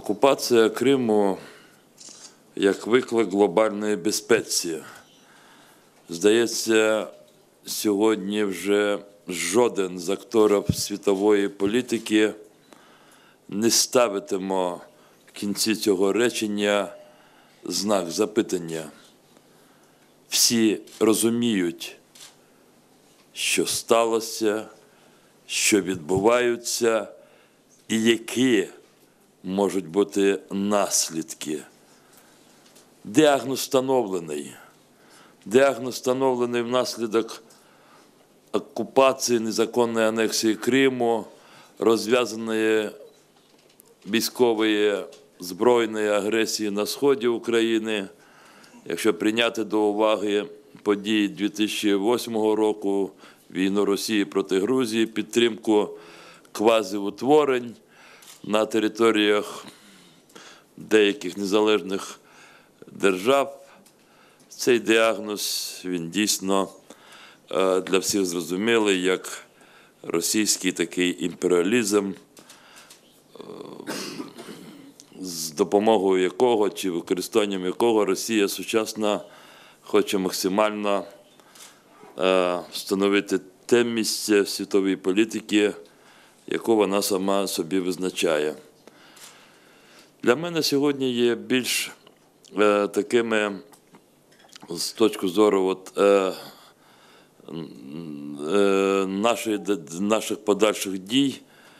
Окупація Криму як виклик глобальної безпеці. Здається, сьогодні вже жоден з акторів світової політики не ставитиме в кінці цього речення знак запитання. Всі розуміють, що сталося, що відбуваються і які можуть бути наслідки. Діагноз встановлений. Діагноз встановлений внаслідок окупації, незаконної анексії Криму, розв'язаної військової збройної агресії на сході України. Якщо прийняти до уваги події 2008 року, війну Росії проти Грузії, підтримку квазіутворень на територіях деяких незалежних держав, цей діагноз, він дійсно для всіх зрозумілий, як російський такий імперіалізм, з допомогою якого чи використанням якого Росія сучасна хоче максимально встановити те місце в світовій політиці, яку вона сама собі визначає. Для мене сьогодні є більш такими, з точки зору наших подальших дій,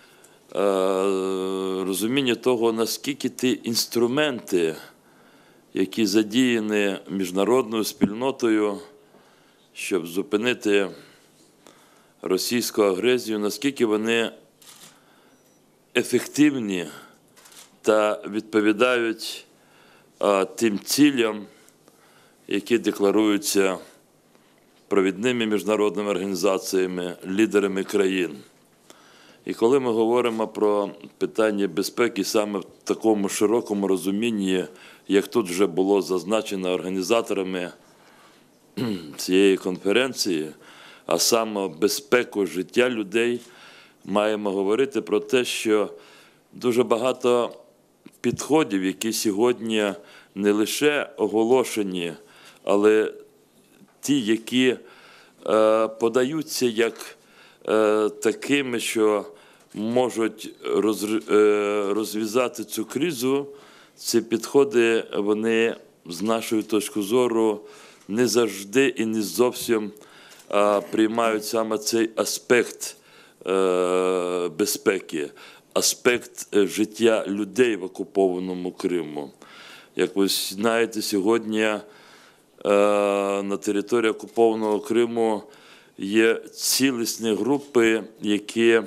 розуміння того, наскільки ті інструменти, які задіяні міжнародною спільнотою, щоб зупинити російську агресію, наскільки вони ефективні та відповідають тим цілям, які декларуються провідними міжнародними організаціями, лідерами країн. І коли ми говоримо про питання безпеки саме в такому широкому розумінні, як тут вже було зазначено організаторами цієї конференції, а саме безпеку життя людей, маємо говорити про те, що дуже багато підходів, які сьогодні не лише оголошені, але ті, які подаються як такими, що можуть розв'язати цю кризу, ці підходи, вони, з нашої точки зору, не завжди і не зовсім приймають саме цей аспект безпеки, аспект життя людей в окупованому Криму. Як ви знаєте, сьогодні на території окупованого Криму є цілісні групи, які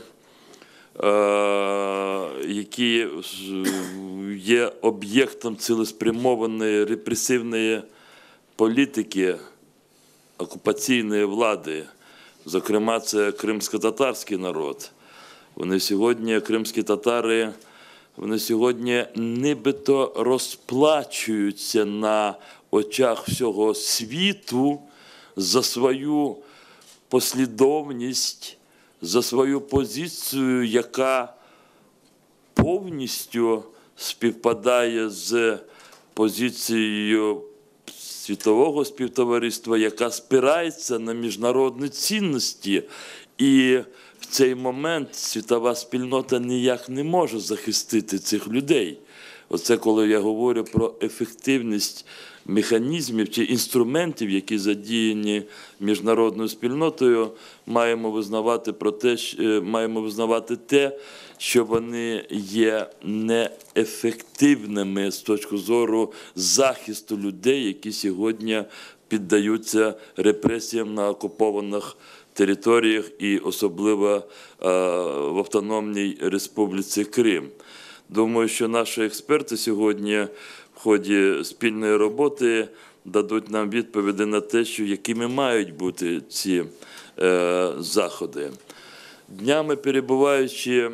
є об'єктом цілеспрямованої репресивної політики окупаційної влади. Зокрема, це кримсько-татарський народ. Вони сьогодні, кримські татари, вони сьогодні нібито розплачуються на очах всього світу за свою послідовність, за свою позицію, яка повністю співпадає з позицією світового співтовариства, яка спирається на міжнародні цінності. І в цей момент світова спільнота ніяк не може захистити цих людей. Оце коли я говорю про ефективність механізмів чи інструментів, які задіяні міжнародною спільнотою, маємо визнавати те, що вони є неефективними з точки зору захисту людей, які сьогодні піддаються репресіям на окупованих територіях і особливо в Автономній Республіці Крим. Думаю, що наші експерти сьогодні в ході спільної роботи дадуть нам відповіді на те, що якими мають бути ці заходи. Днями перебуваючи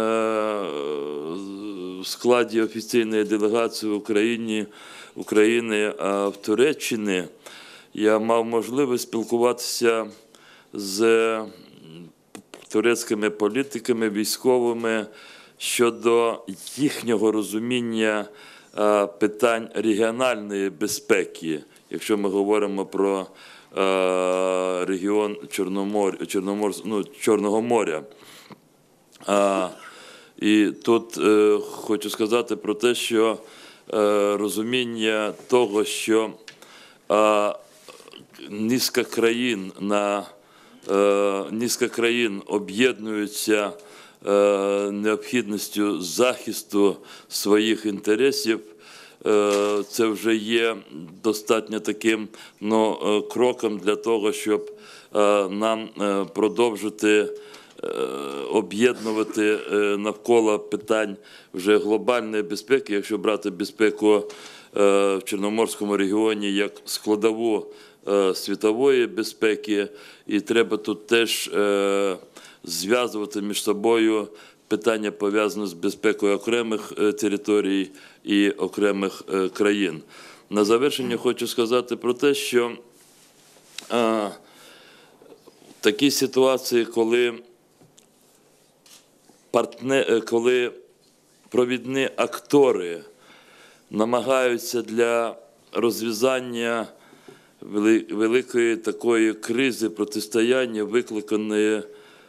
в складі офіційної делегації України в Туреччині, я мав можливість спілкуватися з турецькими політиками, військовими, щодо їхнього розуміння питань регіональної безпеки, якщо ми говоримо про регіон Чорного моря. І тут хочу сказати про те, що розуміння того, що низка країн об'єднуються необхідністю захисту своїх інтересів, це вже є достатньо таким кроком для того, щоб нам продовжити об'єднувати навколо питань вже глобальної безпеки, якщо брати безпеку в Чорноморському регіоні як складову світової безпеки, і треба тут теж зв'язувати між собою питання, пов'язані з безпекою окремих територій і окремих країн. На завершення хочу сказати про те, що в такій ситуації, коли провідні актори намагаються для розв'язання великої такої кризи протистояння, викликаної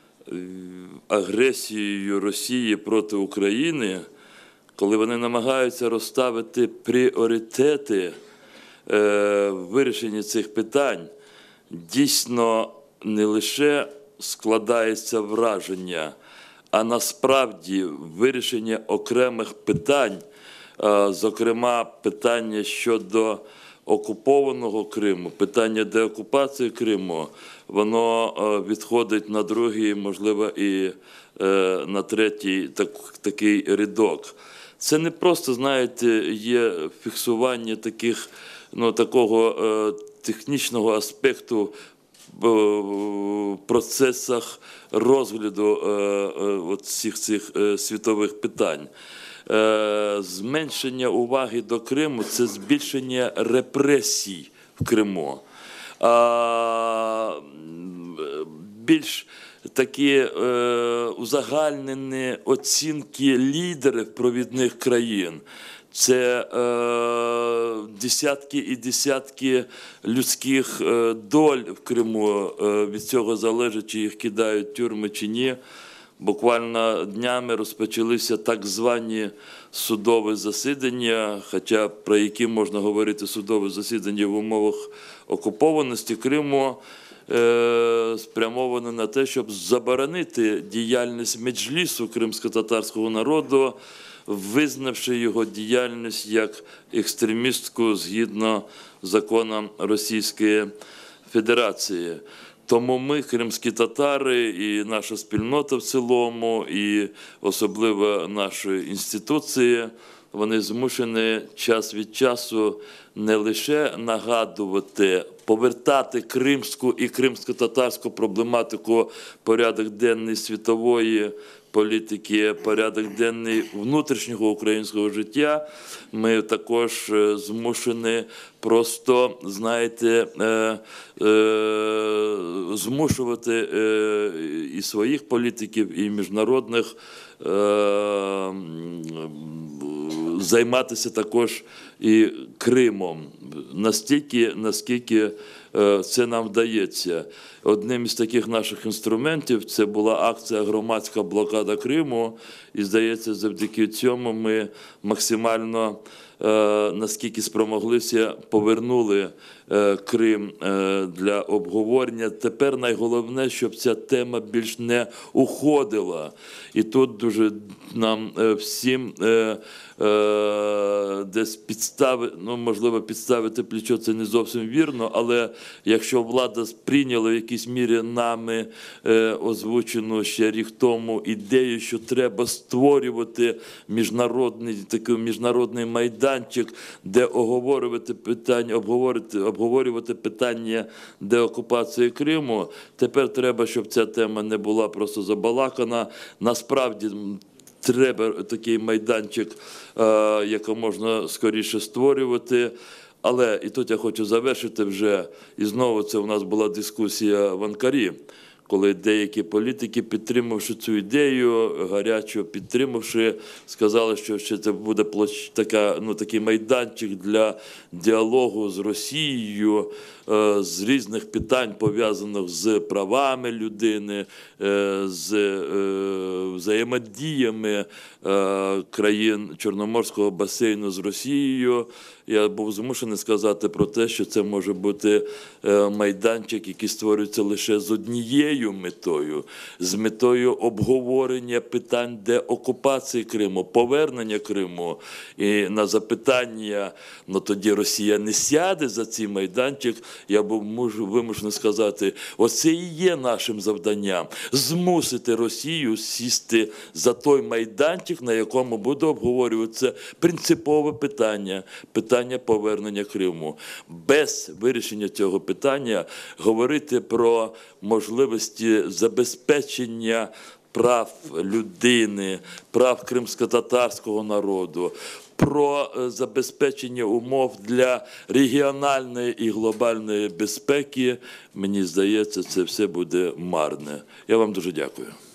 агресією Росії проти України, коли вони намагаються розставити пріоритети в вирішенні цих питань, дійсно не лише складається враження, а насправді вирішення окремих питань, зокрема питання щодо окупованого Криму, питання деокупації Криму, воно відходить на другий, можливо, і на третій такий рядок. Це не просто, знаєте, є фіксування такого технічного аспекту в процесах розгляду всіх цих світових питань. Зменшення уваги до Криму – це збільшення репресій в Криму. Більш такі узагальнені оцінки лідерів провідних країн. Це десятки і десятки людських доль в Криму. Від цього залежить, чи їх кидають в тюрми, чи ні. Буквально днями розпочалися так звані судові засідання, хоча про які можна говорити судові засідання в умовах окупованості Криму, спрямовано на те, щоб заборонити діяльність меджлісу кримсько-татарського народу, визнавши його діяльність як екстремістську згідно законам Російської Федерації. Тому ми, кримські татари, і наша спільнота в цілому, і особливо наші інституції, вони змушені час від часу не лише нагадувати, повертати кримську і кримсько-татарську проблематику в порядок денний світової політики, порядок денний внутрішнього українського життя. Ми також змушені просто, знаєте, змушувати і своїх політиків, і міжнародних займатися також і Кримом, настільки, наскільки це нам вдається. Одним із таких наших інструментів це була акція «Громадська блокада Криму», і, здається, завдяки цьому ми максимально, наскільки спромоглися, повернули Крим для обговорення. Тепер найголовніше, щоб ця тема більш не уходила. І тут дуже нам всім десь підставити, можливо, підставити плечо, це не зовсім вірно, але якщо влада прийняла в якійсь мірі нами озвучену ще рік тому ідею, що треба створювати міжнародний майданчик, де обговорювати питання деокупації Криму, тепер треба, щоб ця тема не була просто забалакана. Насправді, треба такий майданчик якомога скоріше створювати. Але, і тут я хочу завершити вже, і знову це у нас була дискусія в Анкарі, коли деякі політики, підтримавши цю ідею, гарячо підтримавши, сказали, що ще це буде такий майданчик для діалогу з Росією, з різних питань, пов'язаних з правами людини, з взаємодіями країн Чорноморського басейну з Росією. Я був змушений сказати про те, що це може бути майданчик, який створюється лише з однією метою, з метою обговорення питань деокупації Криму, повернення Криму. І на запитання, ну тоді Росія не сяде за цей майданчик, я був вимушений сказати, оце і є нашим завданням – змусити Росію сісти за той майданчик, на якому буде обговорюватися принципове питання повернення Криму. Без вирішення цього питання говорити про можливості забезпечення прав людини, прав кримськотатарського народу, про забезпечення умов для регіональної і глобальної безпеки, мені здається, це все буде марне. Я вам дуже дякую.